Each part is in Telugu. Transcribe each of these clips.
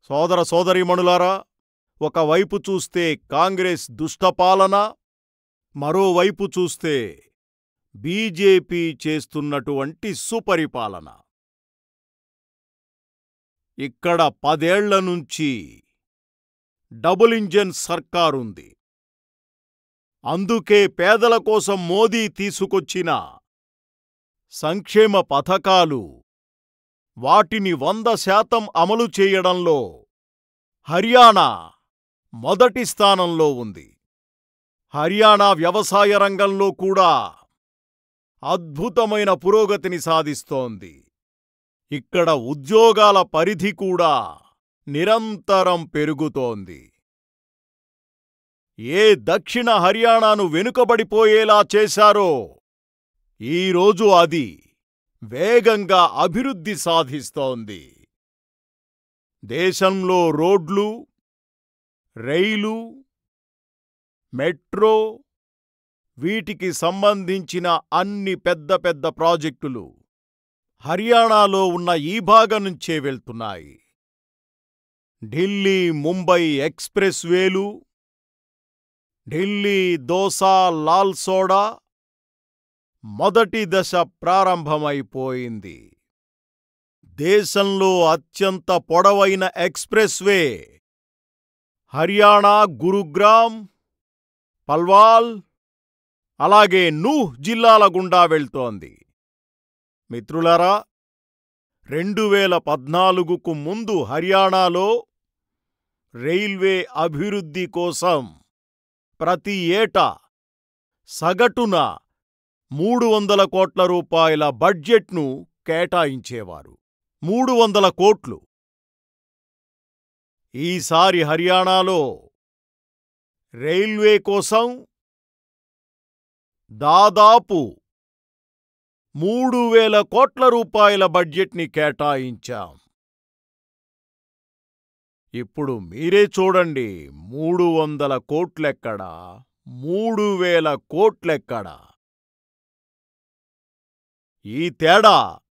సోదర సోదరీమణులారా, ఒకవైపు చూస్తే కాంగ్రెస్ దుష్టపాలన, మరోవైపు చూస్తే బీజేపీ చేస్తున్నటువంటి సుపరిపాలన. ఇక్కడ 10 ఏళ్ల నుంచి డబుల్ ఇంజన్ సర్కారుంది. అందుకే పేదల కోసం మోదీ తీసుకొచ్చిన సంక్షేమ పథకాలు, వాటిని 100% అమలు చేయడంలో హర్యానా మొదటి స్థానంలో ఉంది. హర్యానా వ్యవసాయ రంగంలో కూడా అద్భుతమైన పురోగతిని సాధిస్తోంది. ఇక్కడ ఉద్యోగాల పరిధి కూడా నిరంతరం పెరుగుతోంది. ఏ దక్షిణ హర్యానాను వెనుకబడిపోయేలా చేశారో, ఈరోజు అది వేగంగా అభివృద్ధి సాధిస్తోంది. దేశంలో రోడ్లు, రైలు, మెట్రో, వీటికి సంబంధించిన అన్ని పెద్ద పెద్ద ప్రాజెక్టులు హర్యానాలో ఉన్న ఈ భాగం నుంచే వెళ్తున్నాయి. ఢిల్లీ ముంబై ఎక్స్‌ప్రెస్ వేలు, ఢిల్లీ దోసా లాల్ సోడా మొదటి దశ ప్రారంభమైపోయింది. దేశంలో అత్యంత పొడవైన ఎక్స్‌ప్రెస్ వే హర్యానా గురుగ్రామ్, పల్వాల్, అలాగే నూహ్ జిల్లాల గుండా వెళ్తోంది. మిత్రులారా, 2014కు ముందు హర్యానాలో రైల్వే అభివృద్ధి కోసం ప్రతి ఏటా సగటున 300 కోట్ల రూపాయల బడ్జెట్ను కేటాయించేవారు. 300 కోట్లు. ఈసారి హర్యానాలో రైల్వే కోసం దాదాపు 3000 కోట్ల రూపాయల బడ్జెట్ని కేటాయించాం. ఇప్పుడు మీరే చూడండి, 300 కోట్లెక్కడా, 3000 కోట్లెక్కడా. ఈ తేడా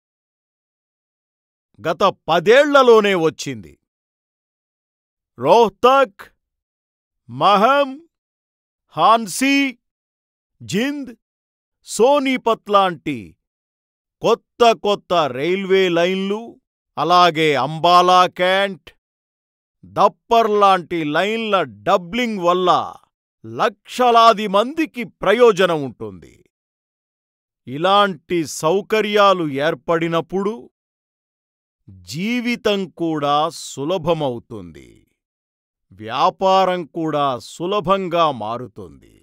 గత 10 ఏళ్లలోనే వచ్చింది. రోహ్తక్, మహమ్, హాన్సీ, జింద్, సోనీపత్ లాంటి కొత్త కొత్త రైల్వే లైన్లు, అలాగే అంబాలా క్యాంట్, దప్పర్ లాంటి లైన్ల డబ్లింగ్ వల్ల లక్షలాది మందికి ప్రయోజనం ఉంటుంది. ఇలాంటి సౌకర్యాలు ఏర్పడినప్పుడు జీవితం కూడా సులభమవుతుంది, వ్యాపారం కూడా సులభంగా మారుతుంది.